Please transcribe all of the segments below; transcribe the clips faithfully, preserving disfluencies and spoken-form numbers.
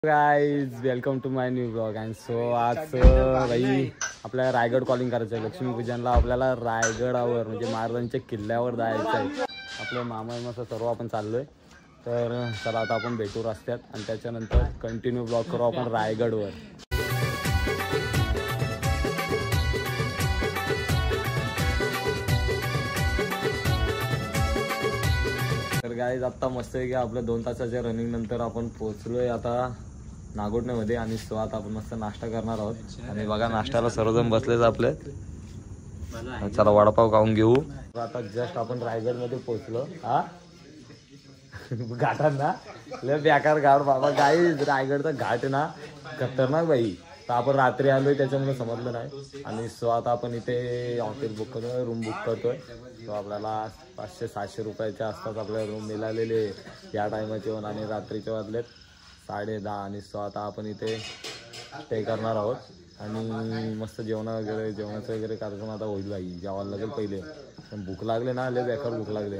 Guys welcome to my new blog. And so आज भाई आपल्याला रायगड कॉलिंग करायचं आहे. लक्ष्मीपूजनला आपल्याला रायगडावर म्हणजे महाराजांच्या किल्ल्यावर जायचं आहे. आपलं मामा मस्त सर्व आपण चाललोय. तर चला आता आपण भेटू रस्त्यात आणि त्याच्यानंतर कंटिन्यू ब्लॉग करू आपण रायगडवर. तर गाईज आत्ता मस्त आहे की आपल्या दोन तासाच्या रनिंग नंतर आपण पोहोचलोय आता नागोठण्यामध्ये. आणि सो आता आपण मस्त नाश्ता करणार आहोत. आणि बघा नाश्त्याला सर्वजण बसलेच आपले. चला वडापाव खाऊन घेऊ. आता जस्ट आपण रायगड मध्ये पोहोचलो. हा घाटात ना लय बेकार घाट बाबा. गाईज रायगडचा घाट ना खतरनाक भाई. तर आपण रात्री आलोय त्याच्यामुळे समजलं नाही. आणि सो आता आपण इथे हॉटेल बुक करतोय, रूम बुक करतोय. तो आपल्याला पाचशे सातशे रुपयाच्या आसपास आपल्याला रूम मिळालेले या टायमाचे. आणि रात्रीचे वाजलेत साडे दहा. आणि सो आता आपण इथे स्टे करणार आहोत. आणि मस्त जेवण वगैरे जेवणाचं वगैरे कार्यक्रम आता होईल भाई. जेवायला लागेल पहिले. पण भूक लागले ना लय बेकार भूक लागले.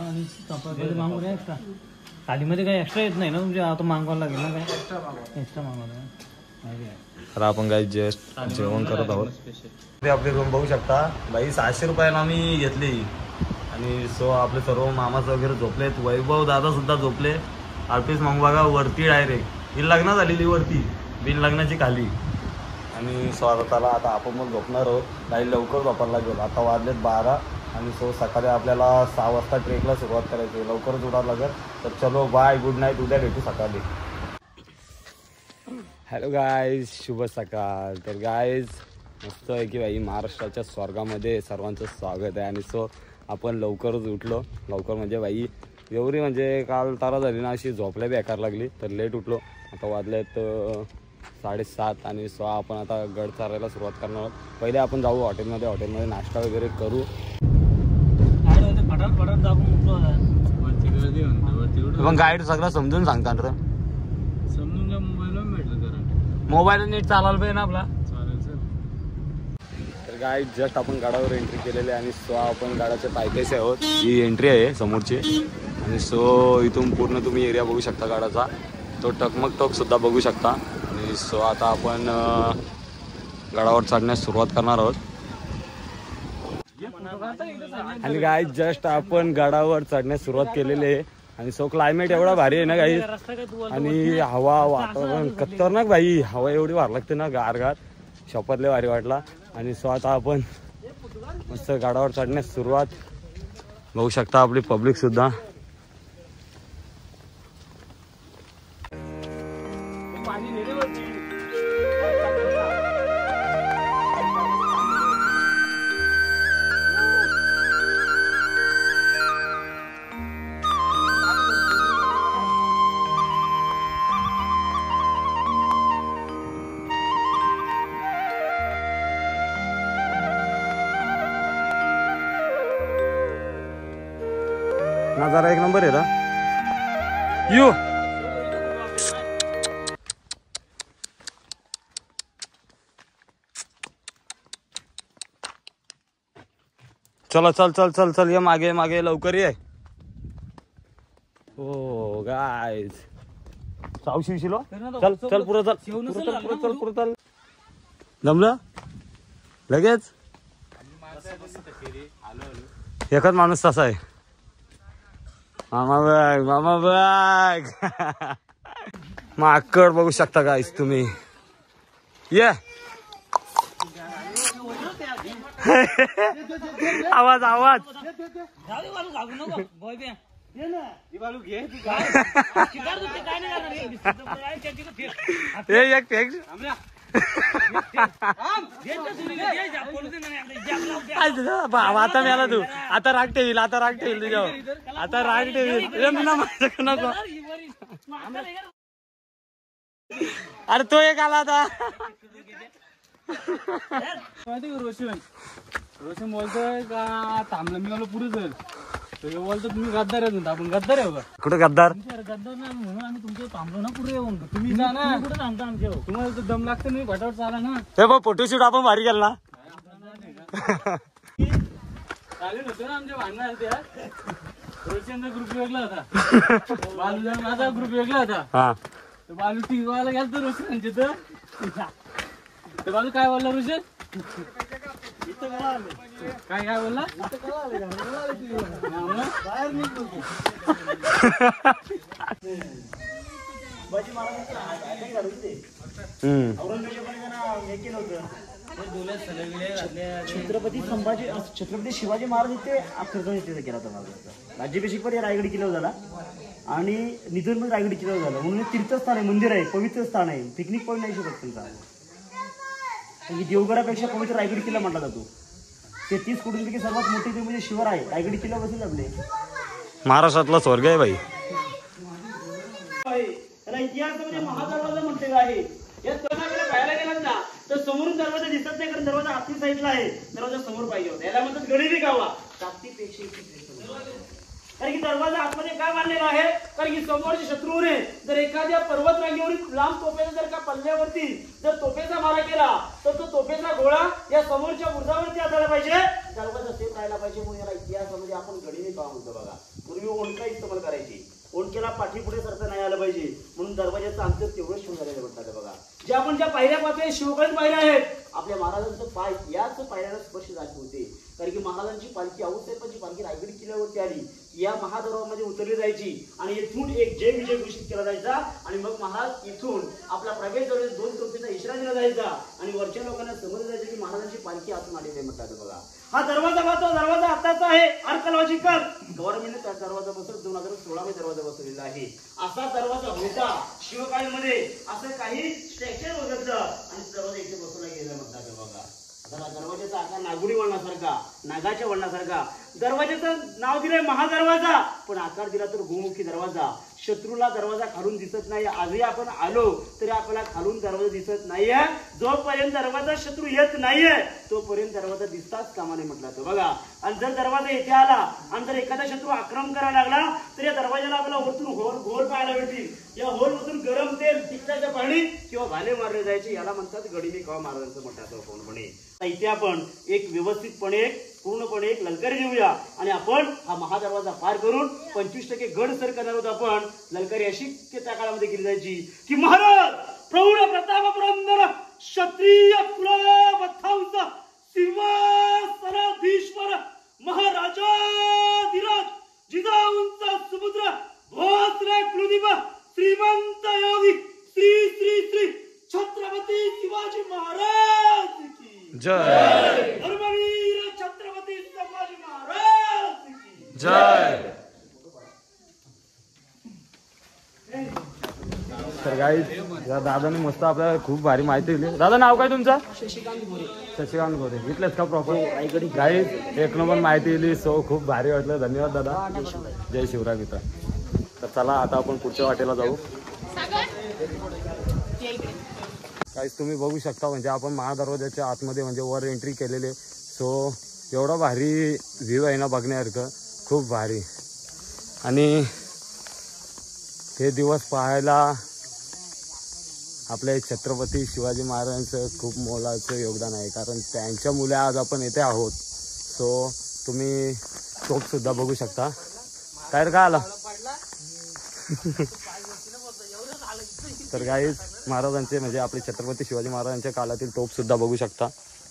थालीमध्ये काही एक्स्ट्रा येत नाही ना तुमच्या. आता मागवायला लागेल ना काय एक्स्ट्रा मागवायला. तर आपण काही जस्ट जेवण करत आहोत. ते आपली रूम बघू शकता भाई. सहाशे रुपयाला आम्ही घेतली. आणि सो आपले सर्व मामाचं वगैरे झोपलेत. वैभव दादा सुद्धा झोपले. आरपीस मग बघा वरती डायरेक्ट ही लग्न झालेली वरती बिन लग्नाची खाली. आणि स्वागताला आता आपण मग झोपणार आहोत. काही लवकर झोपायला लागेल. आता वाजलेत बारा. आणि सो सकाळी आपल्याला सहा वाजता ट्रेकला सुरुवात करायची. लवकरच उडावं लागेल. तर चलो बाय गुड नाईट. उद्या भेटू सकाळी. हॅलो गाईज शुभ सकाळ. तर गाईज मस्त आहे की भाई महाराष्ट्राच्या स्वर्गामध्ये सर्वांचं स्वागत आहे. आणि सो आपण लवकरच उठलो. लवकर म्हणजे भाई एवढी म्हणजे काल तारा झाली ना अशी झोपल्या बेकार लागली. तर लेट उठलो. आता वाजलेत साडेसात. आणि सो आपण आता गड चालायला सुरुवात करणार आहोत. पहिले आपण जाऊ हॉटेलमध्ये. हॉटेलमध्ये नाश्ता वगैरे करू. पण गाईड सगळं समजून सांगतात रे. मोबाईल नीट चालायला पाहिजे ना आपला. तर गाईड जस्ट आपण गाडावर एंट्री केलेली आहे. आणि सो आपण गाडाच्या पायथ्याशी आहोत. ही एंट्री आहे समोरची. आणि सो इथून पूर्ण तुम्ही एरिया बघू शकता गाडाचा. तो टकमक टोक सुद्धा बघू शकता. आणि सो आता आपण गडावर चढण्यास सुरुवात करणार आहोत. आणि गाईड जस्ट आपण गडावर चढण्यास सुरुवात केलेली आहे. आणि सो क्लायमेट एवढा भारी आहे ना गाई. आणि हवा वातावरण खतरनाक भाई. हवा एवढी भारी लागते ना गार गार. शपथले भारी वाटला. आणि सो आता आपण मस्त गडावर चढण्यास सुरुवात बघू शकता. आपली पब्लिक सुद्धा नजारा एक नंबर आहे ना. यू चलो चल चल चल चल ये मागे मागे लवकर ये. हो गाईज साऊ शिवशिलो चल चल पुरं चल पुरं चल पुरं चल पुरं चल. जमलं लगेच. एकच माणूस तसा आहे. मामा बघ मामा बघ. माकड बघू शकता गाईस तुम्ही. ये आवाज आवाज एक फेक. आता मिळाला तू. आता राग ठेवील. आता राग ठेवील तुझ्यावर. आता राग ठेवील. नको अरे तो एक आला आता. रोशन रोशन बोलतोय का थांबलं मी मला पुढे जाईल. बोलतो तुम्ही गद्दार आहे. आपण गद्दार आहे. कुठे गद्दार. गद्दार ना म्हणून आम्ही तुमच्या थांबलो ना पुढे येऊन. तुम्ही जा ना कुठे थांबता आमच्या. तुम्हाला दम लागतं नाही फटाफट चाला ना. हे बघ फोटोशूट आपण भारी केला ना. चालेल होतं ना आमच्या भांडणं त्या. रोशनचा ग्रुप वेगळा होता. माझा ग्रुप वेगळा होता. बाजू टिकवायला गेल तर रोशन तिथं ते बाजू काय बोलला रोशन काय काय बोलला बाहेर निघतो छत्रपती संभाजी छत्रपती शिवाजी महाराज इथे आक्रमण इथे केला होता महाराजांचा राज्याभिषेक पण या रायगड किल्ल्यावर झाला आणि निधन पण रायगड किल्ल्यावर झालं म्हणून तीर्थस्थान आहे मंदिर आहे पवित्र स्थान आहे पिकनिक पॉईंट नाही शकत तुमचा देवगडापेक्षा पवित्र रायगड किल्ला म्हटला जातो तेहतीस कोटींपैकी सर्वात मोठी ते म्हणजे शिवार आहे रायगड किल्ला बसेल आपले महाराष्ट्रातला स्वर्ग आहे बाई त्याला इतिहासामध्ये महादरवाजा म्हणते आहे या दरवाजाला पाहायला गेलात ना तर समोरून दरवाजा दिसत नाही कारण दरवाजा आतल्या साईडला आहे दरवाजा समोर पाहिजे होता याला म्हणतात गडिरी गावा ताकदीपेक्षा कारण की दरवाजा आतमध्ये काय बांधलेला आहे कारण की समोरचे शत्रूने जर एखाद्या पर्वत रांगेवरील लांब तोफेचा जर का पल्ल्यावरती जर तोफेचा मारा केला तर तो तोफेचा गोळा या समोरच्या बुर्जावरती असायला पाहिजे दरवाजा सेफ राहायला पाहिजे म्हणून याला इतिहासामध्ये आपण गडिरी गावा म्हणतो बघा पूर्वी ओंडका इस्तेमाल करायची ओंडकेला पाठीपुढे सरता नाही आलं पाहिजे म्हणून दरवाजाचं अंतर तेवढं शिव झालेलं म्हणतात बघा जे आपण ज्या पायऱ्या पाहतोय शिवगड पायऱ्या आहेत आपल्या महाराजांचं पाय याच पायऱ्याला स्पर्श झाले होते कारण की महाराजांची पालखी आऊसाहेबांची पालखी रायगड किल्ल्यावरती आली या महादरबारामध्ये उतरली जायची आणि इथून एक जय विजय घोषित केला जायचा आणि मग महाराज इथून आपला प्रवेश जवळ दोन तोफेचा इशारा दिला जायचा आणि वरच्या लोकांना समजलं जायचं की महाराजांची पालखी आतून आलेली आहे म्हणतात बघा हा दरवाजा पाहतो दरवाजा आताचा आहे आर्कॉलॉजिकल गव्हर्नमेंटने त्या दरवाजा बसवत दोन हजार सोळा मध्ये दरवाजा बसवलेला आहे असा दरवाजा होता शिवकाळीमध्ये असं काही स्ट्रक्चर वगैरे आणि दरवाजा इथे बसवला गेला म्हणतात बघा दरवाजाचा आकार नागुडी वळणासारखा नागाच्या वळणासारखा दरवाजाचं नाव दिलंय महादरवाजा पण आकार दिला तर गोमुखी दरवाजा शत्रूला दरवाजा खालून दिसत नाही आजही आपण आलो तरी आपल्याला खालून दरवाजा दिसत नाहीये जोपर्यंत दरवाजा शत्रू येत नाहीये तोपर्यंत दरवाजा दिसताच कामाने म्हटला तो बघा आणि जर दरवाजा इथे आला आणि जर एखादा शत्रू आक्रमण करायला लागला तर या दरवाजाला आपल्याला वरतून होल घोल पाहायला भेटतील या होल मधून गरम तेल तिखटाचं पाणी किंवा भाले मारले जायचे याला म्हणतात गडिमी गाव महाराजांचं म्हणतात पूर्णपणे इथे आपण एक व्यवस्थितपणे पूर्णपणे एक ललकारी देऊया आणि आपण हा महादरवाजा पार करून पंचवीस टक्के गड सर करणार आहोत आपण ललकारी अशी त्या काळामध्ये केली जायची की महाराज प्रौढ प्रताप पुरंदर क्षत्रिय कुलवंश सिंहासनाधीश्वर महाराजाधिराज जिजाऊंचा सुपुत्र भोसले कुलदीप श्रीमंत योगी श्री श्री श्री छत्रपती शिवाजी महाराज की जय धर्मवीर छत्रपती शिवाजी महाराज की जय तर गाईज या दादाने मस्त आपल्याला खूप भारी माहिती दिली दादा नाव काय तुमचं शशिकांत गोरे शशिकांत गोरे इथलेच का प्रॉपर गाईज एक नंबर माहिती दिली सो खूप भारी वाटलं धन्यवाद दादा जय शिवराय मित्र तर चला आता आपण पुढच्या वाटेला जाऊ काहीच तुम्ही बघू शकता म्हणजे आपण महादरवाजाच्या आतमध्ये म्हणजे वर एंट्री केलेली सो एवढा भारी व्ह्यू आहे ना बघण्यासारखं खूप भारी आणि हे दिवस पाहायला आपल्या छत्रपती शिवाजी महाराजांचं खूप मोलाचं योगदान आहे कारण त्यांच्या मुले आज आपण येथे आहोत सो तुम्ही तोफसुद्धा बघू शकता काय का आला तर गाईज महाराजांचे म्हणजे आपले छत्रपती शिवाजी महाराजांच्या काळातील तोफ सुद्धा बघू शकता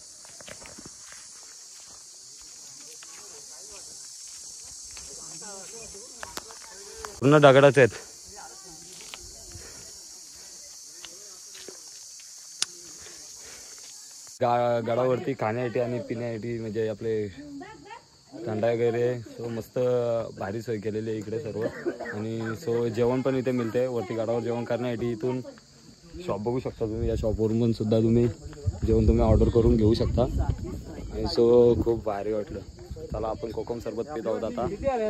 पूर्ण दगडाचे आहेत गा गडावरती खाण्यासाठी आणि पिण्यासाठी म्हणजे आपले थंडा वगैरे सो मस्त भारी सोय केलेली आहे इकडे सर्व आणि सो जेवण पण इथे मिळते वरती गडावर जेवण करण्यासाठी इथून शॉप बघू शकता तुम्ही या शॉपवरून पण सुद्धा तुम्ही जेवण तुम्ही ऑर्डर करून घेऊ शकता आणि सो खूप भारी वाटलं चला आपण कोकम सरबत पित आहोत आता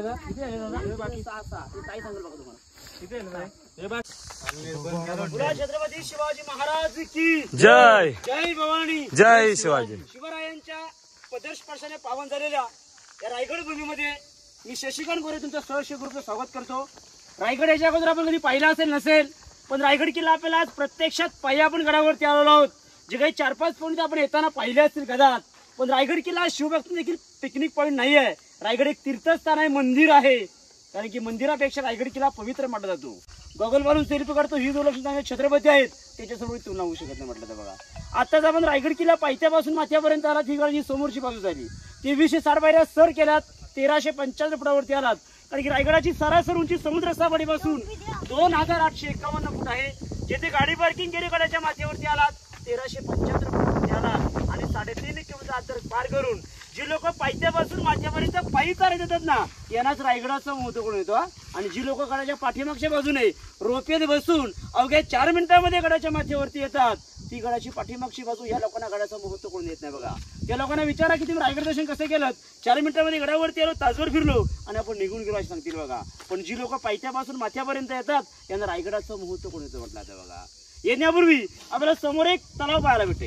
छत्रपती शिवाजी महाराज की जय जय भवानी जय शिवाजी शिवरायांच्या पदस्पर्शाने पावन झालेल्या या रायगड भूमीमध्ये मी शशिकांत गोरे तुमचं सहर्ष ग्रुपचं स्वागत करतो रायगड याच्या अगोदर आपण कधी पाहिला असेल नसेल पण रायगड किल्ला आपल्याला आज प्रत्यक्षात पायी आपण गडावरती आलेलो आहोत जे काही चार पाच पॉईंट आपण येताना पाहिले असतील कदाच पण रायगड किल्ला शिवभक्त देखील पिकनिक पॉईंट नाही आहे रायगड एक तीर्थस्थान आहे मंदिर आहे कारण की मंदिरापेक्षा रायगड किल्ला पवित्र मानला जातो गॉगल घालून सेल्फी काढतो ही दोन लक्ष छत्रपती आहेत त्याच्यासमोर तुलना होऊ शकत नाही म्हटलं तर बघा. आताच आपण रायगड किल्ला पायथ्यापासून माथ्यापर्यंत आलात ही गाडी समोरची बाजू झाली. तेवीसशे साठ पायऱ्या सर केल्यात, तेराशे पंच्याण्णव फुटावरती आलात. कारण की रायगडाची सरासर उंची समुद्र सपाटीपासून दोन हजार आठशे एकावन्न फूट आहे. जेथे गाडी पार्किंग केली गडाच्या माथ्यावरती आलात तेराशे पंच्याहत्तर फुटावरती आलात आणि साडेतीन किलोमीटर अंतर पार करून जी लोक पायथ्यापासून माथ्यापर्यंत पायी चालत येतात ना यांनाच रायगडाचा महत्व कळून येतो. आणि जी लोक गडाच्या पाठीमागच्या बाजूने रोपेत बसून अवघ्या चार मिनिटांमध्ये गडाच्या माथ्यावरती येतात ती गडाची पाठीमागची बाजू या लोकांना गडाचं महत्व कळून येत नाही बघा. त्या लोकांना विचारा की तुम्ही रायगड दर्शन कसं केलं, चार मिनिटांमध्ये गडावरती आलो, तासभर फिरलो आणि आपण निघून गेलो असे सांगतील बघा. पण जी लोक पायथ्यापासून माथ्यापर्यंत येतात यांना रायगडाचं महत्व कळून येतं म्हटलं आता बघा. येण्यापूर्वी आपल्याला समोर एक तलाव पाहायला भेटेल.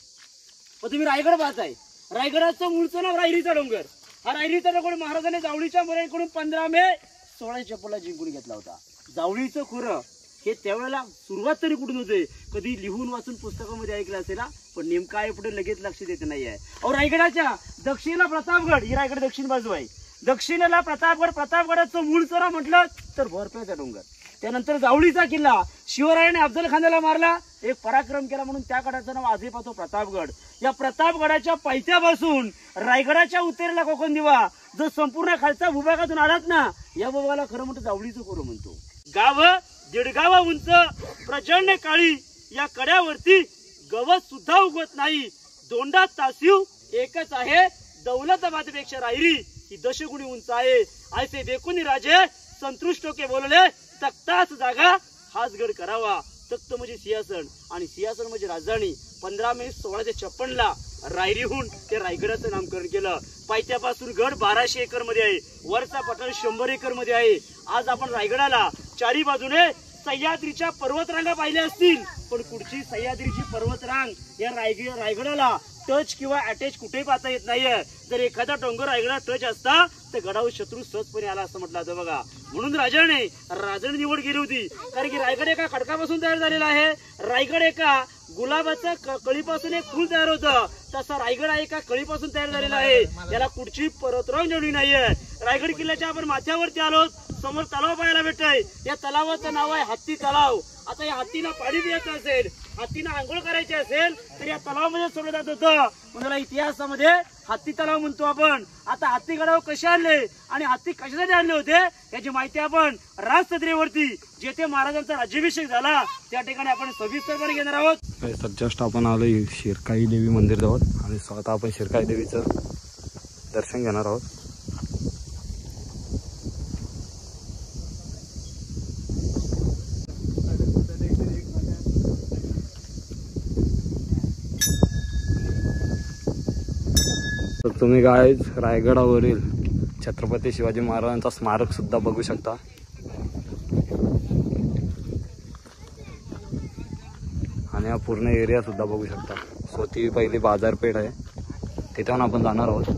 पण तुम्ही रायगड पाहताय, रायगडाचं मूळचं नाव रायरीचा डोंगर. हा रायरीचा डोंगर महाराजांनी जावळीच्या मोऱ्यांकडून पंधरा मे सोळाशे चप्पला जिंकून घेतला होता. जावळीचं खोरं हे त्यावेळेला सुरुवात तरी कुठून होते, कधी लिहून वाचून पुस्तकामध्ये ऐकलं असेल पण नेमकं आहे पुढे लगेच लक्ष देत नाही आहे. अहो रायगडाच्या दक्षिणेला प्रतापगड, ही रायगड दक्षिण बाजू आहे. दक्षिणेला प्रतापगड, प्रतापगडाचं मूळ चरा म्हटलं तर बर्फाचा डोंगर. त्यानंतर जावळीचा किल्ला, शिवरायाने अफजल खानाला मारला, एक पराक्रम केला म्हणून त्या गडाचं नाव आजही पाहतो प्रतापगड. या प्रतापगडाच्या पायथ्यापासून रायगडाच्या उत्तरेला कोकण दिवा जो संपूर्ण खालच्या भूभागातून आलात ना या भूभागाला खरं म्हणतो जावळीचं खोरं म्हणतो. गाव दीडगावा उंच प्रचंड काळी या कड्यावरती गवत सुद्धा उगवत नाही. दोंडा तासीव एकच आहे, दौलताबादपेक्षा रायरी ही दशगुणी उंच आहे. ऐसे देखून राजे संतुष्ट के बोलले तख्ताच जागा हाच गड करावा. तख्त म्हणजे सिंहासन आणि सिंहासन म्हणजे राजधानी. पंधरा मे सोळाशे छप्पन ला रायरीहून ते रायगडाचं नामकरण केलं. पायथ्यापासून गड बाराशे एकर मध्ये आहे, वरचा पठार शंभर एकर मध्ये आहे. आज आपण रायगडाला चारी बाजूने सह्याद्रीच्या पर्वतरांगा पाहिल्या असतील पण पुढची सह्याद्रीची पर्वतरांग या रायगड रायगडाला टच किंवा अटॅच कुठेही पाहता येत नाहीये. जर एखादा डोंगर रायगडा टच असता तर गडावर शत्रू सहजपणे आला असं म्हटलं जातं बघा. म्हणून राजाने राजाने निवड केली होती. कारण की रायगड एका खडकापासून तयार झालेला आहे. रायगड एका गुलाबाच्या कळीपासून एक फुल तयार होतं, तसा रायगड हा एका कळीपासून तयार झालेला आहे. त्याला कुठची पर्वतरांग जोडली नाहीये. रायगड किल्ल्याच्या आपण माथ्यावरती आलो, समोर तलाव पाहायला भेटतोय. या तलावाचं नाव आहे हत्ती तलाव. आता या हत्तीला पाणी द्यायचं असेल, हत्तीनं आंघोळ करायची असेल तर या तलावामध्ये सोडलं जात होतं. म्हणून इतिहासामध्ये हत्ती तलाव म्हणतो आपण. आता हत्ती गडावर कसे आणले आणि हत्ती कशासाठी आणले होते याची माहिती आपण राजसत्रेवरती जेथे महाराजांचा राज्याभिषेक झाला त्या ठिकाणी आपण सविस्तरपणे घेणार आहोत. तर जस्ट आपण आलोय शिरकाई देवी मंदिर जवळ आणि स्वतः आपण शिरकाई देवीचं दर्शन घेणार आहोत. तर तुम्ही गाईज रायगडावरील छत्रपती शिवाजी महाराजांचा स्मारक सुद्धा बघू शकता. आणि हा पूर्ण एरिया सुद्धा बघू शकता. सो ती पहिली बाजारपेठ आहे, तिथून आपण जाणार आहोत.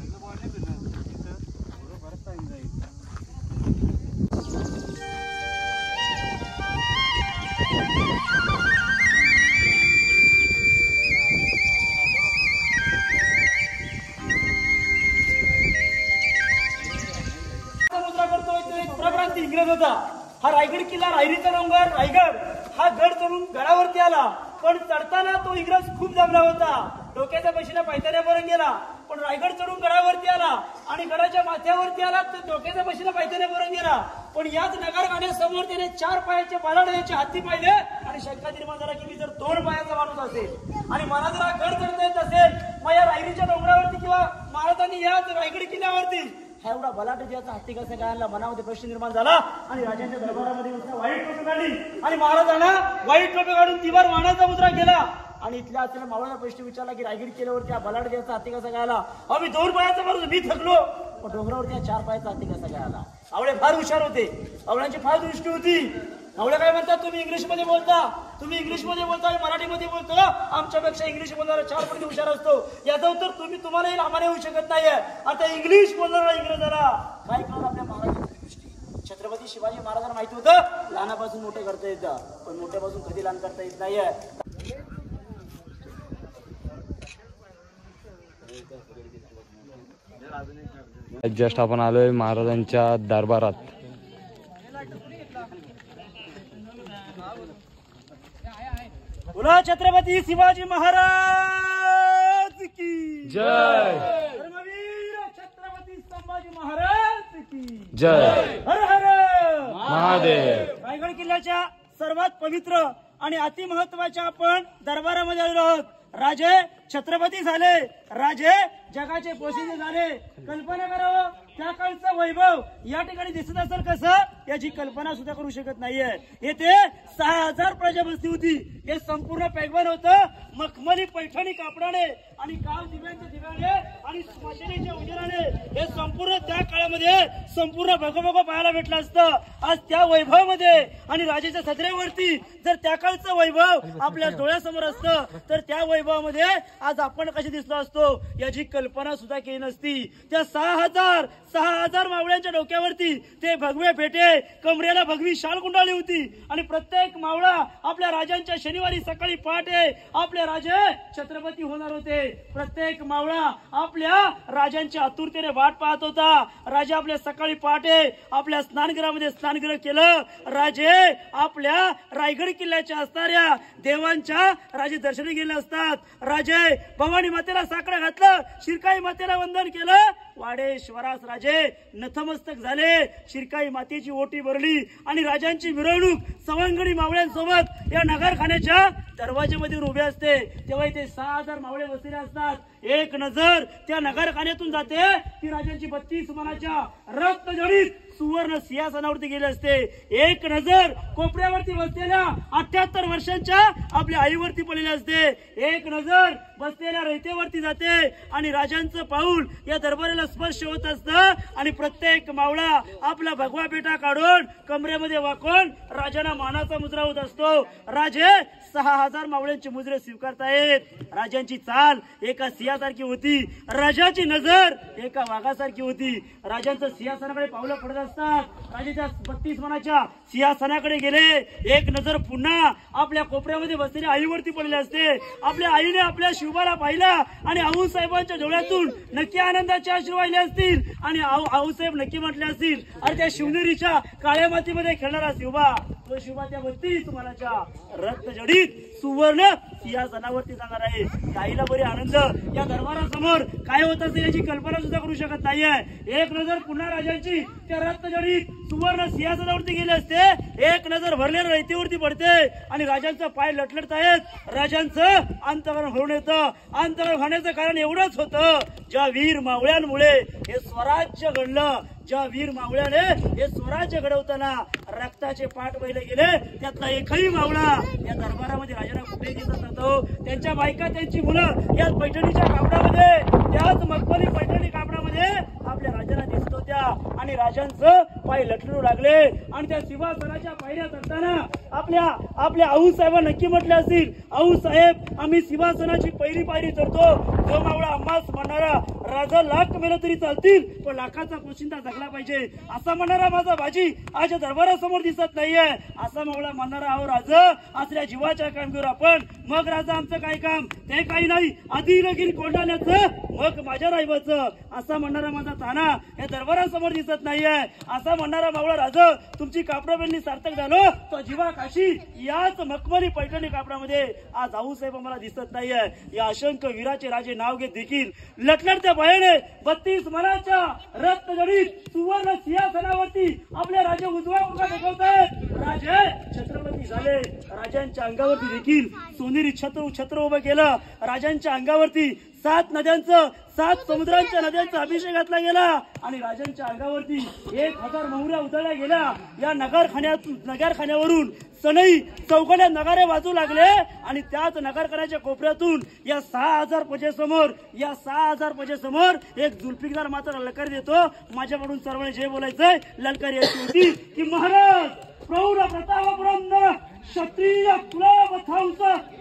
इंग्रज होता. हा रायगड किल्ला रायरीचा डोंगर रायगड हा गड चढून गडावरती आला. पण चढताना तो इंग्रज खूप दमला होता. डोक्याच्या बशीला पायथ्यापर्यंत गेला पण रायगड चढून गडावरती आला आणि गडाच्या माथ्यावरती आला तर डोक्याच्या बशीला पायथ्यापर्यंत गेला. पण याच नगर गाण्यासमोर त्याने चार पायाचे बालाडयाचे हत्ती पाहिले आणि शंका निर्माण झाला की मी जर दोन पायाचा माणूस असेल आणि मला जर हा गड चढता येत असेल मग या रायरीच्या डोंगरावरती किंवा महाराजांनी याच रायगड किल्ल्यावरती हा एवढा बलाढ्य ज्याचा हत्ती कसा गायला मनामध्ये प्रश्न निर्माण झाला. आणि राजांच्या दरबारामध्ये वाईट टोपी काढली आणि महाराजांना वाईट टोपी काढून तिवर वाणाचा मुद्रा केला. आणि इथल्या असलेला मावळाला प्रश्न विचारला की रायगड किल्ल्यावरती हा बलाढ्य ज्याचा हत्ती कसा गायला. आम्ही दोन पायाचा माणूस मी थकलो पण डोंगरावरती चार पायाचा हत्ती कसा गायला. आवळे फार हुशार होते, आवळ्यांची फार दृष्टी होती. आवळे काय म्हणतात तुम्ही इंग्लिश मध्ये बोलता, तुम्ही इंग्लिश मध्ये बोलता आणि मराठीमध्ये बोलतो, आमच्यापेक्षा इंग्लिश बोलणारा चार पटी हुशार असतो. याचा उत्तर तुम्ही तुम्हालाही लांबाने होऊ शकत नाहीये. आता इंग्लिश बोलणारा इंग्रजाला काय कळलं आपल्या महाराजांची दृष्टी. छत्रपती शिवाजी महाराजांना माहिती होतं लहानापासून मोठे करता येतं पण मोठ्यापासून कधी लहान करता येत नाहीये. जस्ट आपण आलोय महाराजांच्या दरबारात. बोला छत्रपती शिवाजी महाराज की जय. धर्मवीर छत्रपती संभाजी महाराज की जय. हर हर महादेव. रायगड किल्ल्याच्या सर्वात पवित्र आणि अतिमहत्वाच्या आपण दरबारामध्ये आलेलो आहोत. राजे छत्रपती झाले, राजे जगाचे पोशिंदे झाले. कल्पना करावं त्या काळचं वैभव या ठिकाणी दिसत असेल कसं, याची कल्पना सुद्धा करू शकत नाहीये. येथे सहा हजार प्रजा बसती होती. हे संपूर्ण पैगवण होतं मखमली पैठणी कापडाने आणि गाव दिव्यांच्या दिव्याने आणि स्मशानाच्या उजेडाने. हे संपूर्ण त्या काळामध्ये संपूर्ण भगोभगो पाहायला भेटलं असतं. आज त्या वैभवामध्ये आणि राजाच्या सदरेवरती जर त्या काळचं वैभव आपल्या डोळ्यासमोर असतं तर त्या वैभवामध्ये आज आपण कसे दिसलो असतो याची कल्पना सुद्धा केली नसती. त्या सहा हजार सहा हजार मावळ्यांच्या डोक्यावरती ते भगवे फेटे, कमरेला भगवी शाल गुंडाळली होती आणि प्रत्येक मावळा आपल्या राजांच्या शनिवारी सकाळी पहाटे आपले राजे छत्रपती होणार होते. प्रत्येक मावळा आपल्या राजांच्या आतुरतेने वाट पाहत होता. राजे आपल्या सकाळी पहाटे आपल्या स्नानगृहामध्ये स्नानगृह केलं. राजे आपल्या रायगड किल्ल्याच्या असणाऱ्या देवांच्या राजे दर्शनी गेले असतात. राजे भवानी मातेला साकडं घातलं, शिरकाई मातेला वंदन केलं. वाडेश्वरास राजे नतमस्तक झाले, शिरकाई मातेची ओटी भरली आणि राजांची मिरवणूक सवंगडी मावळ्यांसोबत या नगरखान्याच्या दरवाजेमध्ये उभे असते. तेव्हा इथे सहा हजार मावळे बसलेले असतात. एक नजर त्या नगरखान्यातून जाते ती राजांची बत्तीस मानाच्या रत्नजडित सुवर्ण सिंहासनावरती गेले असते. एक नजर कोपऱ्यावरती बसलेल्या अठ्याहत्तर वर्षांच्या आपल्या आईवरती पडलेली असते. एक नजर बसलेल्या रयतेवरती जाते आणि राजांचं पाऊल या दरबाराला स्पर्श होत असतं आणि प्रत्येक मावळा आपला भगवा पेटा काढून कमरेमध्ये वाकून राजांना मानाचा मुद्रा होत असतो. राजे सहा हजार मावळ्यांचे मुद्रे स्वीकारतायत. राजांची चाल एका सिंहासारखी होती, राजाची नजर एका वाघासारखी होती. राजांचं सिंहासनाकडे पावलं पडत असतात. राजाच्या बत्तीस मानाच्या सिंहासनाकडे गेले. एक नजर पुन्हा आपल्या कोपऱ्यामध्ये बसलेल्या आईवरती पडलेली असते. आपल्या आईने आपल्या शिवबाला पाहिला आणि आऊसाहेबांच्या डोळ्यातून नक्की आनंदाचे अश्रू वाहिले असतील आणि आऊसाहेब नक्की म्हटले असतील, अरे त्या शिवनेरीच्या काळ्या मातीमध्ये खेळणारा शिवबा, तो शिवबा त्या बत्तीस मानाच्या रक्तजडित सुवर्ण सिंहासनावरती जाणार आहे. आईला बरी आनंद. या दरबारासमोर काय होत असेल याची कल्पना सुद्धा करू शकत नाहीये. एक नजर पुन्हा राजांची त्या रत्नजडित सुवर्ण सिंहासनावरती गेले असते. एक नजर भरलेल्या रयतेवरती पडते आणि राजांचा पाय लटलट आहेत. राजांचं अंतकरण भरून येतं. अंतकरण होण्याचं कारण एवढंच होतं, ज्या वीर मावळ्यांमुळे हे स्वराज्य घडलं. ज्या वीर मावळ्याने हे स्वराज्य घडवताना रक्ताचे पाठ वहिले गेले, त्यातला एकही मावळा या दरबारामध्ये राजाला कुठे दिसत नव्हतो. त्यांच्या बायका, त्यांची मुलं या पैठणीच्या कापडामध्ये, त्याच मखमली पैठणी कापडामध्ये आपल्या राजाला दिसत होत्या आणि राजांचं पाय लटलू लागले. आणि त्या सिंहासनाच्या पायऱ्या चढताना आपल्या आपल्या आऊसाहेब नक्की म्हटले असतील, आऊसाहेब आम्ही सिंहासनाची पहिली पायरी चढतो. जो मावळा आम्हास म्हणणारा राजा लाख मेलं तरी चालतील पण लाखाचा पोशिंदा जगला पाहिजे असा म्हणणारा माझा बाजी आज दरबारासमोर दिसत नाहीये. असा मावळा म्हणणारा अहो राजा असल्या जीवाच्या कामगिरीवर आपण, मग राजा आमचं काय काम, ते काही नाही, आधी लगीन कोंडाण्याचं मग माझ्या रायबाचं असा म्हणणारा माझा ताना या दरबारासमोर दिसत नाहीये. असा म्हणणारा मावळा राजा तुमची कापडाबेंनी सार्थक झालो तो जीवा काशी याच मखमली पैठणी कापडामध्ये आज आऊसाहेब आम्हाला दिसत नाहीये. या असंख्य वीराचे राजे नाव घेत देखील लटलटत्या भयाने बत्तीस मनाच्या रत्नजडित सुवर्ण सिंहासनावरती आपले राजे उजवा उभा दाखवतायत. राजे छत्रपती झाले. राजांच्या अंगावरती देखील सोनेरी छत्र छत्र उभं केलं. राजांच्या अंगावरती सात नद्यांचं सात समुद्रांच्या नद्यांचा अभिषेक घातला गेला आणि राजांच्या अंगावरती एक हजार मोहऱ्या उधळल्या गेल्या. या नगरखान्यात नगरखान्यावरून सनई चौघड्या नगारे वाजू लागले आणि त्याच नगरखान्याच्या कोपऱ्यातून या सहा हजार प्रजेसमोर या सहा हजार प्रजेसमोर एक जुल्फिकार मात्र ललकार देतो. माझ्याकडून सर्वांनी जे बोलायचंय ललकार याची होती की महाराज प्रौढ प्रतापपुरंदर क्षत्रिय कुलावथांस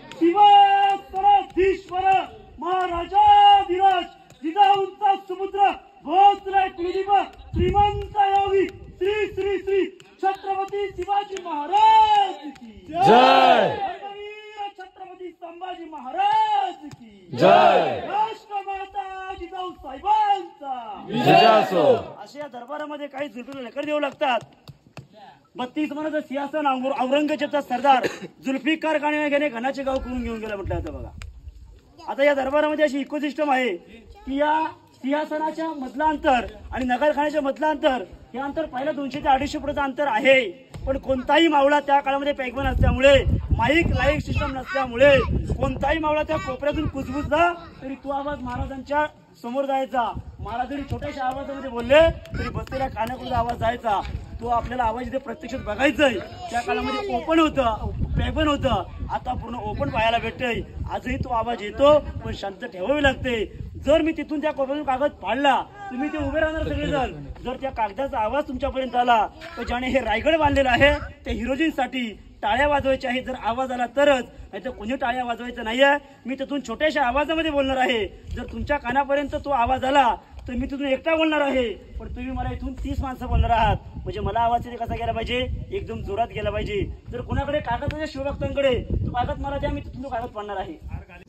शिवाधीश्वर महाराजाधिराज जिजाऊंचा समुद्र भोसले कुलदीप श्रीमंत योगी श्री श्री श्री छत्रपती शिवाजी महाराज की जय. छत्रपती संभाजी महाराज की जय. राष्ट्रमाता जिजाऊ साहेबांचा विजय असो. अशा या दरबारामध्ये काही झुलटून लकर देऊ लागतात. बत्तीस मनाचं सिंहासन और- औरंगजेबचा सरदार जुल्फिकार खान याने घनाचे गाव करून घेऊन गेला म्हटलं जातं बघा. आता या दरबारामध्ये अशी इकोसिस्टम आहे की या सिंहासनाच्या मधलं अंतर आणि नगरखान्याच्या मधलं अंतर हे अंतर पहिलं दोनशे ते अडीचशे फुटाचं अंतर आहे. पण कोणताही मावळा त्या काळामध्ये पॅकमॅन असल्यामुळे माईक लाईक सिस्टम नसल्यामुळे कोणताही मावळा त्या कोपऱ्यातून कुजबुजला तरी तो आवाज महाराजांच्या समोर जायचा. महाराज जरी छोट्याशा आवाजामध्ये बोलले तरी बसलेल्या कानाकडून आवाज जायचा. तो आपल्याला आवाज इथे प्रत्यक्षात बघायचंय. त्या काळामध्ये ओपन होतं, पॅकमॅन होतं, आता पूर्ण ओपन पाहायला भेटतंय. आजही तो आवाज येतो पण शांत ठेवावी लागते. जर मी तिथून त्या कोपऱ्यातून कागद फाडला तुम्ही ते उभे राहणार सगळेजण. जर त्या कागदाचा आवाज तुमच्यापर्यंत आला तर ज्याने हे रायगड बांधलेलं आहे ते हिरोजींसाठी टाळ्या वाजवायच्या आहे. जर आवाज आला तरच, नाही तर कोणी टाळ्या वाजवायचं नाहीये. मी तिथून छोट्याशा आवाजामध्ये बोलणार आहे. जर तुमच्या कानापर्यंत तो आवाज आला तर मी तिथून एकटा बोलणार आहे. पण तुम्ही मला इथून तीस माणसं बोलणार आहात. म्हणजे मला आवाज तिथे कसा गेला पाहिजे, एकदम जोरात गेला पाहिजे. जर कोणाकडे कागद आहे शिवभक्तांकडे तो कागद मला द्या, मी तिथून तो कागद पाडणार आहे.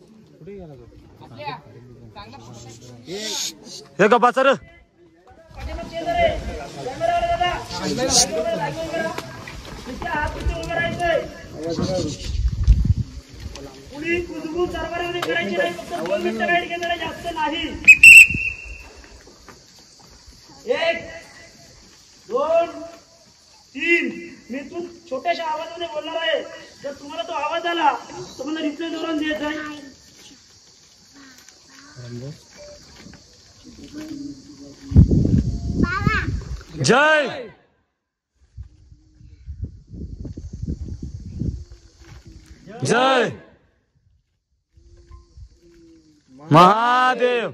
हे गप्पा सर कुणी कुजबूज दरबारामध्ये करायची नाही. फक्त दोन मिनिटं गाईड घेणार आहे, जास्त नाही. एक दोन तीन मी तू छोट्याशा आवाजामध्ये बोलणार आहे. जर तुम्हाला तो आवाज आला तर मला रिप्ले धोरण द्यायचं आहे. जय जय महादेव.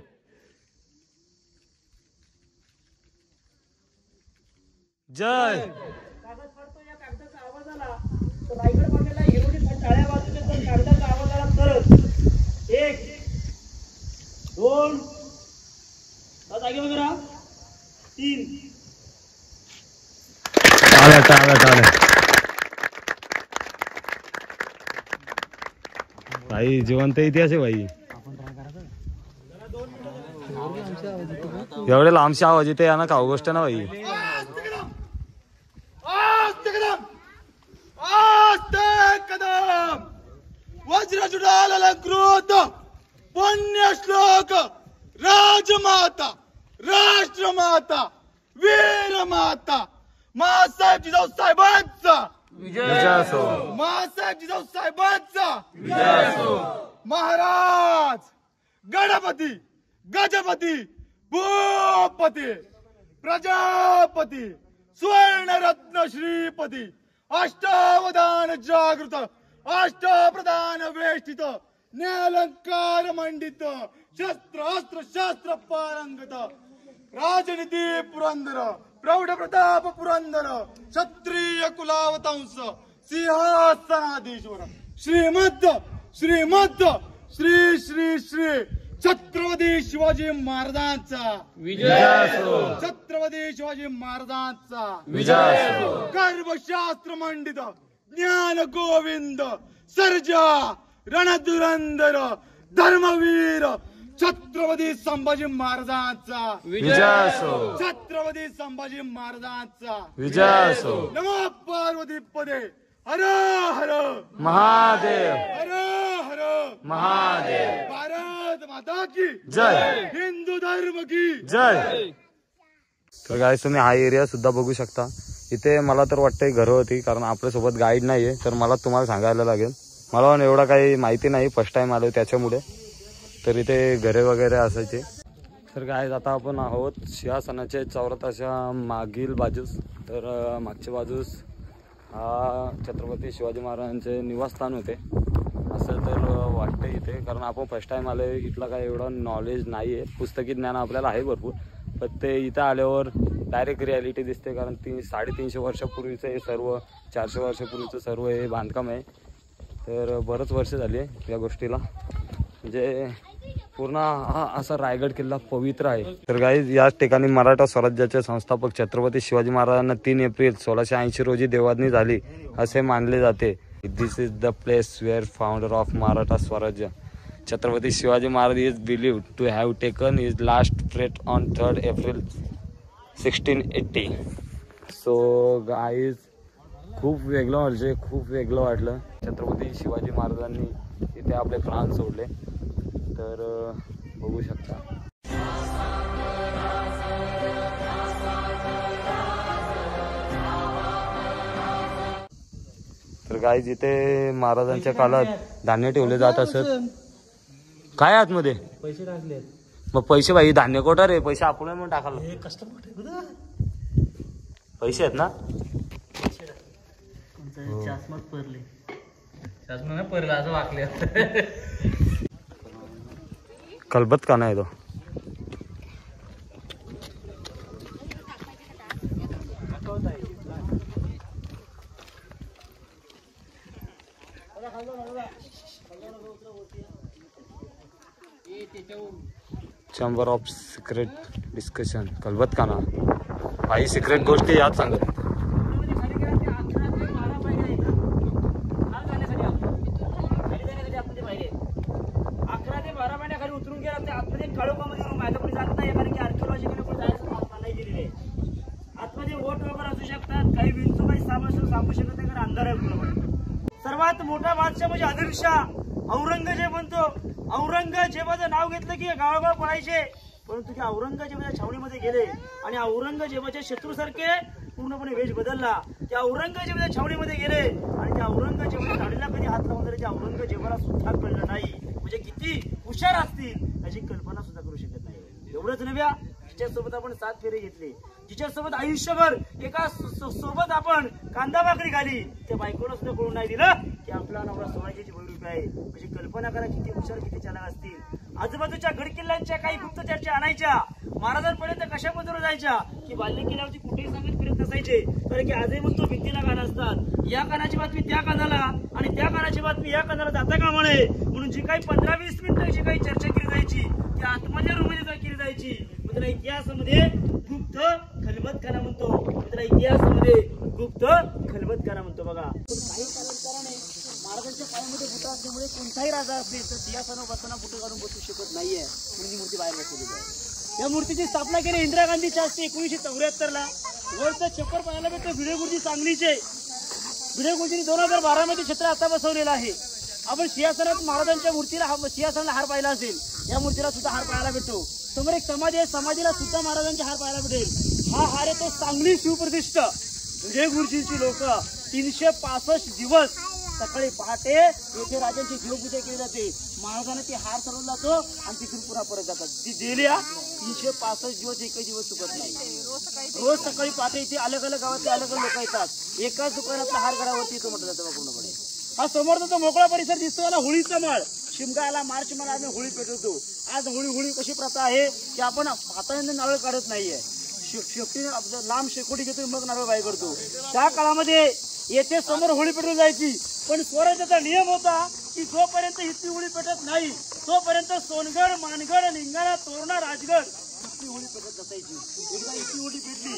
जय. कागद फाडतो, या कागदाचा आवाज आला तर रायगड बांधलेला हिरोजी टाळ्या वाजवते. तर कागदाचा आवाज आला तरच. एक दोन जागे वगैरे तीन टाळ्या टाळ्या टाळ्या. भाई जिवंत इतिहास आहे भाई. एवढे लांबशी आवाज येते या ना खाऊ गोष्ट ना भाई. वज्र जुडाल अलंकृत पुण्य श्लोक राजमाता राष्ट्रमाता वीरमाता मासाहेब जिजाऊ साहेबांचा विजय असो. मासाहेब जिजाऊ साहेबांचा विजय असो. महाराज गणपती गजपती भूपती प्रजापती स्वर्णरत्न श्रीपती अष्टावधान जागृत अष्टप्रधान वेष्टित न्यालंकार मंडित शस्त्र अस्त्र शास्त्र पारंगत राजनीती पुरंदर प्रौढ प्रताप पुरंदर क्षत्रिय कुलावतांस सिंहासनाधीश्वर श्रीमंत श्रीमंत श्री श्री श्री छत्रपती शिवाजी महाराजांचा विजय असो. छत्रपती शिवाजी महाराजांचा विजय असो. गर्भशास्त्र मंडित ज्ञान गोविंद सर्जा रणधुरंदर धर्मवीर छत्रपती संभाजी महाराजांचा विजय असो. छत्रपती संभाजी महाराजांचा विजय असो. नमो पार्वती पदे हर हर महादेव हर हर महादेव. भारत माता की जय. हिंदू धर्म की जय. तर गाईस तुम्ही हा एरिया सुद्धा बघू शकता. इथे मला तर वाटतंय घरं होती, कारण आपल्यासोबत गाईड नाहीये. तर मला तुम्हाला सांगायला लागेल, मला पण एवढा काही माहिती नाही, फर्स्ट टाइम आलो त्याच्यामुळे. तर इथे घरे वगैरे असायचे. तर गाईस आता आपण आहोत सिंहासनाच्या चौरताच्या मागील बाजूस. तर मागच्या बाजूस हा छत्रपती शिवाजी महाराजांचे निवासस्थान होते असं तर वाटतं इथे, कारण आपण फर्स्ट टाइम आलो. इथलं काय एवढं नॉलेज नाही आहे. पुस्तकी ज्ञान आपल्याला आहे भरपूर, पण ते इथं आल्यावर डायरेक्ट रियालिटी दिसते. कारण तीन साडेतीनशे वर्षापूर्वीचं हे सर्व, चारशे वर्षापूर्वीचं सर्व हे बांधकाम आहे. तर बरंच वर्ष झाली आहे या गोष्टीला. म्हणजे पूर्ण हा असा रायगड किल्ला पवित्र आहे. तर गाईज याच ठिकाणी मराठा स्वराज्याचे संस्थापक छत्रपती शिवाजी महाराजांना तीन एप्रिल सोळाशे ऐंशी रोजी देवाधनी झाली असे मानले जाते. This is the place where founder of Maratha Swarajya Chhatrapati Shivaji Maharaj is believed to have taken his last breath on third April sixteen eighty. So guys खूप वेगळं म्हणजे खूप वेगळं वाटलं. छत्रपती शिवाजी महाराजांनी इथे आपले प्राण सोडले. तर बघू शकता. तर गाईज इथे महाराजांच्या काळात धान्य ठेवले जात असत. काय आतमध्ये पैसे टाकले. मग पैसे भाई धान्य कोटा रे, पैसे आपण म्हणून टाकायला पैसे आहेत ना. चष्मात पडले. चष्मा नाही पडला असं वाकले. कलबत का नाही तो. चॅम्बर ऑफ सिक्रेट डिस्कशन कलबत का ना भाई. सिक्रेट गोष्टी याद सांगत. अकरा ते बारा महिन्याखाली उतरून गेला ते आतमध्ये काळोखामध्ये माझ्या कोणी जात नाही, कारण की आर्किओलॉजिकल कोणी जायचं नाही गेलेले. आतमध्ये वोट वगैरे असू शकतात, काही विंचू काही सामोर सांगू शकत नाही, कारण अंधार आहे पूर्णपणे. सर्वात मोठा बादशाह म्हणजे आदिलशाह औरंगजेब म्हणतो. औरंगजेबाचं नाव घेतलं की गावागाव पळायचे, परंतु त्या औरंगजेबाच्या छावणीमध्ये गेले आणि औरंगजेबाच्या शत्रूसारखे पूर्णपणे वेश बदलला. त्या औरंगजेबाच्या छावणीमध्ये गेले आणि त्या औरंगजेबाच्या झाडीला कधी हात लावून तरी त्या औरंगजेबाला सुद्धा कळलं नाही. म्हणजे किती हुशार असतील याची कल्पना सुद्धा करू शकत नाही. एवढंच नव्या, जिच्यासोबत आपण सात फेरे घेतले, जिच्यासोबत आयुष्यभर एका सोबत आपण कांदा भाकरी खाली, त्या बायकोला सुद्धा कळून नाही दिलं की आपला नवरा सोळाशेची भैरूप आहे. म्हणजे कल्पना करा किती हुशार किती चालक असतील. आजूबाजूच्या गडकिल्ल्यांच्या काही गुप्त चर्चा आणायच्या, महाराजांपर्यंत कशा पद्धतीने जायच्या की बाल्य किल्ल्यावरती कुठेही सांगत फिरत नसायचे. कारण की आजही म्हणतो भिंतीला कान असतात. या कानाची बातमी त्या कानाला आणि त्या कानाची बातमी या कानाला जाता कामा नये म्हणून जी काही पंधरा वीस मिनिटं जी काही चर्चा केली जायची ती आतमध्ये रूममध्ये केली जायची. त्याला इतिहासामध्ये गुप्त खलबतखाना म्हणतो. त्याला इतिहासामध्ये गुप्त खलबतखाना म्हणतो. बघा, काही कालांतराने महाराजांच्या पायामध्ये बुट असल्यामुळे कोणताही राजा असेल तर सिंहासनावर बसताना बुट काढून बसू शकत नाहीये, म्हणून ही मूर्ती बाहेर बसवली आहे. या मूर्तीची स्थापना केली इंदिरा गांधीच्या हस्ते एकोणीसशे चौऱ्याहत्तर ला. वरचं छप्पर पाहायला भेटतं भिडे गुरुजी सांगलीचे. भिडे गुरुजींनी दोन हजार बारा मध्ये छत्र आता बसवलेला आहे. आपण सिंहासनात महाराजांच्या मूर्तीला सिंहासनाला हार पाहिला असेल, या मूर्तीला सुद्धा हार पाहायला भेटतो. समोर एक समाधी आहे, समाधीला सुद्धा महाराजांचे हार पाहायला भेटेल. हा हार आहे तो सांगली शिवप्रतिष्ठ. भिडे गुरुजींची लोक तीनशे पासष्ट दिवस सकाळी पहाटे येथे राजांची देवपूजा केली जाते. महाराजांना ती हार चढवला जातो आणि तिथून पुन्हा परत जातात. ती देल्या तीनशे पासष्ट दिवस एकही दिवस चुकत नाही. रोज सकाळी पहाटे इथे अलग अलग गावातले अलग अलग लोक येतात. एकाच दुकानातला हार गडावरती येतो म्हटलं जातं पूर्णपणे. हा समोरचा तो मोकळा परिसर दिसतो याला होळीचा माळ. शिमगाला मार्च मध्ये आम्ही होळी पेटवतो. आज होळी होळी कशी प्रथा आहे की आपण हाताने नारळ काढत नाहीये, शेपटीने लांब शेकोटी घेतो मग नारळ बाहेर करतो. त्या काळामध्ये येथे समोर होळी पेटवली जायची, पण स्वराज्याचा नियम होता की जोपर्यंत इतकी होळी पेटत नाही तोपर्यंत सोनगड मानगड निंगाणा तोरणा राजगड इतकी होळी पेटत नसायची. एकदा इतकी होळी पेटली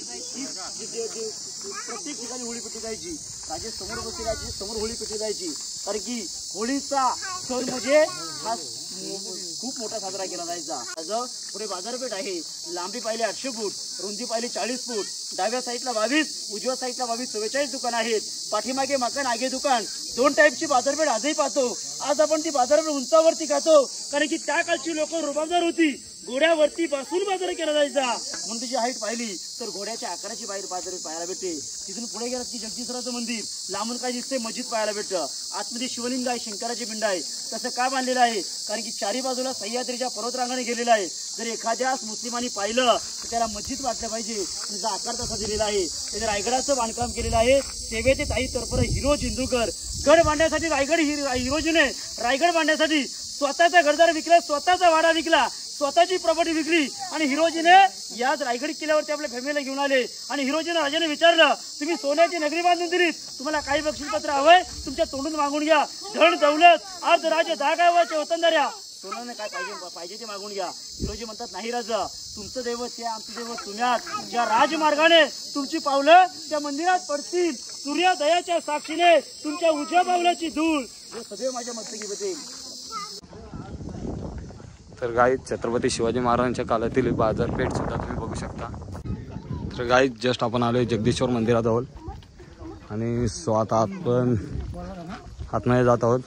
की प्रत्येक ठिकाणी होळी पेटली जायची. राजे समोर बसले जायचे, समोर होळी पेटली जायची. कारण की होळीचा सण म्हणजे हा खूप मोठा साजरा केला जायचा. पुढे बाजारपेठ आहे. लांबी पाहिली आठशे फूट, रुंदी पाहिली चाळीस फूट. डाव्या साईडला बावीस, उजव्या साईडला बावीस, चव्वेचाळीस दुकान आहेत. पाठीमागे मकान आगे दुकान. दोन टाईपची बाजारपेठ आजही पाहतो. आज आपण ती बाजारपेठ उंचावरती खातो, कारण की त्या काळची लोक रुबाबदार होती. घोड्यावरती बसून बाजार केला जायचा. म्हणून त्याची हाईट पाहिली तर घोड्याच्या आकाराची बाहेर बाजारपेठ पाहायला भेटते. तिथून पुढे गेलात की जगदीश्वराचं मंदिर. लांबून काय दिसते मस्जिद पाहायला भेटतं. आतमध्ये शिवलिंग आहे, शंकराची पिंड आहे. तसं का बांधलेलं आहे कारण की चारी बाजूला सह्याद्रीच्या पर्वतरांगाने गेलेला आहे. जर एखाद्यास मुस्लिमांनी पाहिलं तर त्याला मस्जिद वाटलं पाहिजे. त्याचा आकार तसा दिलेला आहे. त्याने रायगडाचं बांधकाम केलेलं आहे. सेवेचे ताई तर्फे हिरो जिंदूकर. गड बांधण्यासाठी रायगड हिरोजीने रायगड बांधण्यासाठी स्वतःचा घरदार विकला, स्वतःचा वाडा विकला, स्वतःची प्रॉपर्टी विकली आणि हिरोजीने याच रायगड किल्ल्यावरती आपल्या फॅमिलीला घेऊन आले. आणि हिरोजीने राजाने विचारलं, तुम्ही सोन्याची नगरी बांधून दिलीत, तुम्हाला काही बक्षीसपत्र हवंय तुमच्या तोंडून मागून घ्या. धन दौलत अर्ध राज्य दहा गावाच्या वतनदाऱ्या सोन्याने काय पाहिजे पाहिजे ते मागून घ्या. हिरोजी म्हणतात नाही राजा, तुमचं दैवत ते आमचं दैवत तुम्ही. ज्या राजमार्गाने तुमची पावलं त्या मंदिरात पडतील, सूर्योदयाच्या साक्षीने तुमच्या उजव्या पावलाची धूळ सदैव माझ्या मस्तकी बसेल. तर गाईज छत्रपती शिवाजी महाराजांच्या काळातील बाजारपेठ सुद्धा तुम्ही बघू शकता. तर गाईज जस्ट आपण आलोय जगदीश्वर मंदिराजवळ. आणि सो आता आपण आतमध्ये जात आहोत.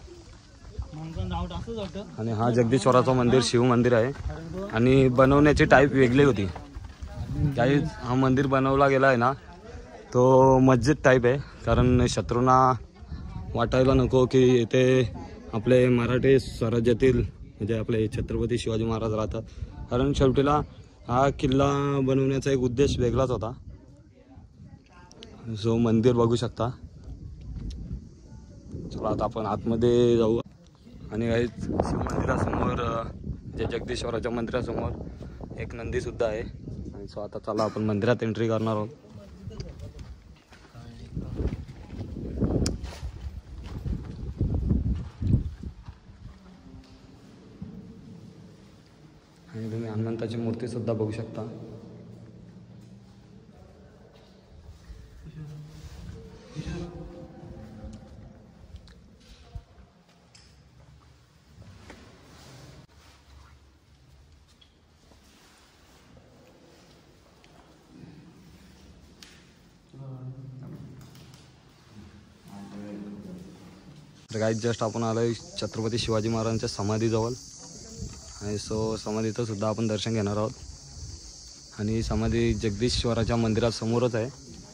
आणि हा जगदीश्वराचं मंदिर शिव मंदिर आहे आणि बनवण्याची टाईप वेगळी होती. काही हा मंदिर बनवला गेला आहे ना तो मस्जिद टाईप आहे, कारण शत्रूंना वाटायला नको की इथे आपले मराठी स्वराज्यातील म्हणजे आपले छत्रपती शिवाजी महाराज राहतात. कारण शेवटीला हा किल्ला बनवण्याचा एक उद्देश वेगळाच होता. जो मंदिर बघू शकता. चला आता आपण आतमध्ये जाऊ. आणि काही शिव मंदिरासमोर जे जगदीश्वराच्या मंदिरासमोर एक नंदी सुद्धा आहे. आणि सो आता चला आपण मंदिरात एंट्री करणार आहोत. आणि तुम्ही हनुमंताची मूर्ती सुद्धा बघू शकता. तर काही जस्ट आपण आलोय छत्रपती शिवाजी महाराजांच्या समाधीजवळ. आणि सो समाधीचं सुद्धा आपण दर्शन घेणार आहोत. आणि समाधी जगदीश्वराच्या मंदिरासमोरच आहे.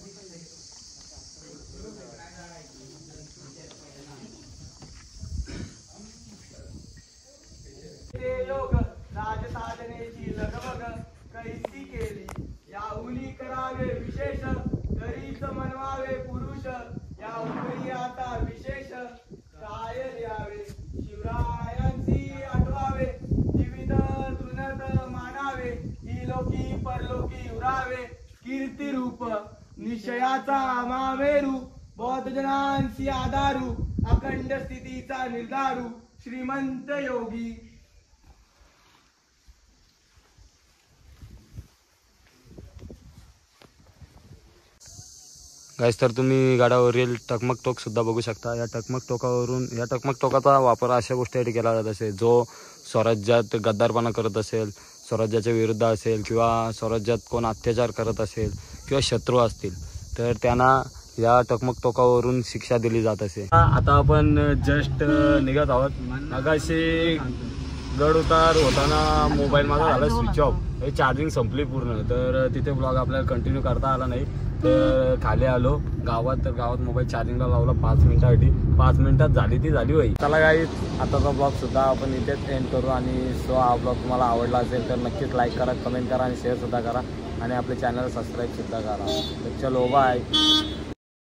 योग राजसाधनेची लगबग कैसी केली याहुनी करावे विशेष तरीच मनवावे पुरुष या उपरी आता विशेष काय द्यावे शिवरायांची आठवावे जीवित तृणत मानावे इलोकी परलोकी उरावे कीर्ती रूप निश्चयाचा मावेरू बौद्धजनांची आधारू अखंड स्थितीचा निर्धारू श्रीमंत योगी. गाईस तर तुम्ही गाड्यावरील टकमक टोक सुद्धा बघू शकता. या टकमक टोकावरून या टकमक टोकाचा वापर अशा गोष्टीसाठी केला जात असेल जो स्वराज्यात गद्दारपणा करत असेल, स्वराज्याच्या विरुद्ध असेल किंवा स्वराज्यात कोण अत्याचार करत असेल किंवा शत्रू असतील तर त्यांना या टकमक टोकावरून शिक्षा दिली जात असेल. आता आपण जस्ट निघत आहोत. मगाशी गड उतार होताना मोबाईल माझा झाला स्विच ऑफ, चार्जिंग संपली पूर्ण. तर तिथे ब्लॉग आपल्याला कंटिन्यू करता आला नाही. तर खाली आलो गावात. तर गावात मोबाईल चार्जिंगला लावला पाच मिनिटासाठी. पाच मिनिटात झाली ती झाली होई. चला गाईज आताचा ब्लॉग सुद्धा आपण इथेच एंड करू. आणि सो हा ब्लॉग तुम्हाला आवडला असेल तर नक्कीच लाईक करा, कमेंट करा आणि शेअर सुद्धा करा. आणि आपले चॅनल सबस्क्राईब सुद्धा करा. तर चलो बाय.